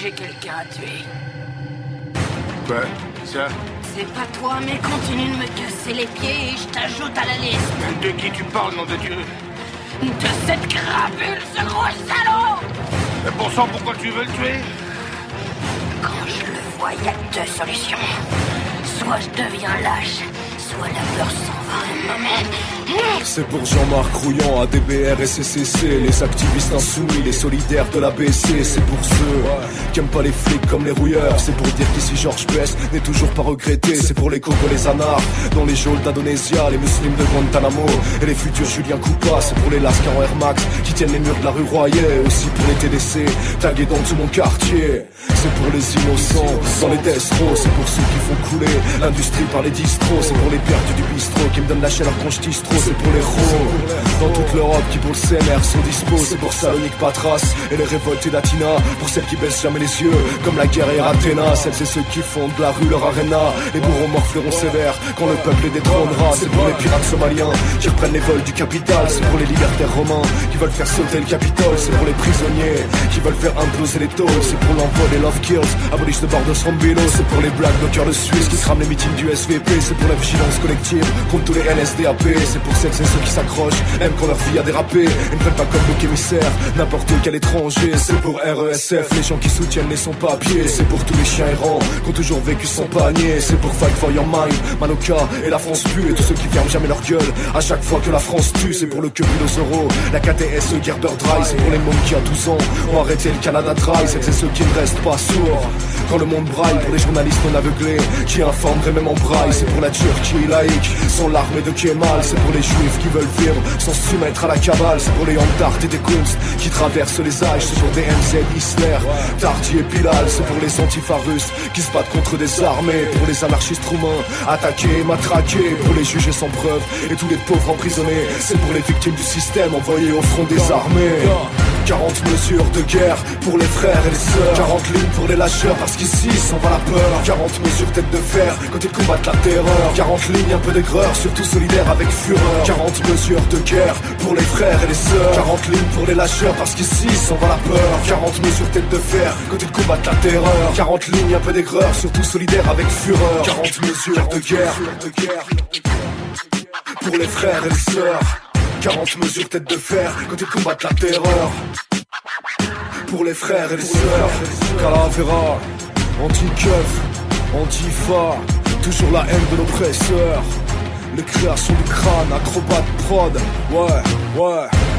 j'ai quelqu'un à tuer. Quoi? Ça? C'est pas toi, mais continue de me casser les pieds et je t'ajoute à la liste. De qui tu parles, nom de Dieu? De cette crapule, ce gros salaud! Mais bon sang, pourquoi tu veux le tuer? Quand je le vois, il y a deux solutions. Soit je deviens lâche, soit la peur s'en va un moment. C'est pour Jean-Marc Rouillant, ADBR et CCC, les activistes insoumis, les solidaires de la BC. C'est pour ceux qui aiment pas les flics comme les rouilleurs. C'est pour dire qu'ici Georges Best n'est toujours pas regretté. C'est pour les cocos, les anards, dans les geôles d'Indonésia, les muslims de Guantanamo et les futurs Julien Coupa. C'est pour les lascars en Air Max qui tiennent les murs de la rue Royer. Aussi pour les TDC, tagués dans tout mon quartier. C'est pour les innocents, dans les death row. C'est pour ceux qui font couler l'industrie par les distros. C'est pour les perdus du bistrot qui me donnent la chaleur quand je distro. C'est pour les ros dans toute l'Europe qui pour le CNR sont dispo. C'est pour Salonique Patras et les révoltés d'Atina. Pour celles qui baissent jamais les yeux comme la guerrière Athéna. Celles et ceux qui font de la rue leur arena. Les bourreaux morfleront sévères quand le peuple les détrônera. C'est pour les pirates somaliens qui reprennent les vols du capital. C'est pour les libertaires romains qui veulent faire sauter le Capitole. C'est pour les prisonniers qui veulent faire imploser les tôles. C'est pour l'envol des love kills, abolish de Bordeaux Rambino. C'est pour les black bloqueurs de Suisse qui crament les meetings du SVP. C'est pour la vigilance collective contre tous les NSDAP. C'est pour celles et ceux qui s'accrochent, même quand leur vie a dérapé, et ne prennent pas comme bouc émissaire n'importe quel étranger. C'est pour RESF, les gens qui soutiennent les sans-papiers. C'est pour tous les chiens errants qui ont toujours vécu sans panier. C'est pour Fight for Your Mind, Manoka et la France pue. Et tous ceux qui ferment jamais leur gueule à chaque fois que la France tue. C'est pour le Quebulosauro, la KTS, le Gerber Dry. C'est pour les mômes qui à 12 ans ont arrêté le Canada Dry. C'est ceux qui ne restent pas sourds quand le monde braille. Pour les journalistes non aveuglés qui informeraient même en braille. C'est pour la Turquie laïque, sans l'armée de Kemal. C'est pour les juifs qui veulent vivre sans se soumettre à la cabale. C'est pour les Handart et des Kunst qui traversent les âges. C'est pour des MZ, Isler, Tardy et Pilal. C'est pour les antifas russes qui se battent contre des armées. Pour les anarchistes roumains attaqués et matraqués. Pour les jugés sans preuve et tous les pauvres emprisonnés. C'est pour les victimes du système envoyées au front des armées. 40 mesures de guerre pour les frères et les sœurs. 40 lignes pour les lâcheurs parce qu'ici s'en va la peur. 40 mesures tête de fer quand ils combattent la terreur. 40 lignes un peu d'aigreur, surtout solidaires avec fureur. 40 mesures de guerre pour les frères et les sœurs. 40 lignes pour les lâcheurs parce qu'ici s'en va la peur. 40 mesures tête de fer quand ils combattent la terreur. 40 lignes un peu d'aigreur, surtout solidaires avec fureur. 40 mesures de guerre pour les frères et les sœurs. 40 mesures tête de fer quand ils combattent la terreur. Pour les frères et les sœurs. Calavera, anti-keuf, antifa, toujours la haine de l'oppresseur. Les créations du crâne, acrobate prod, ouais.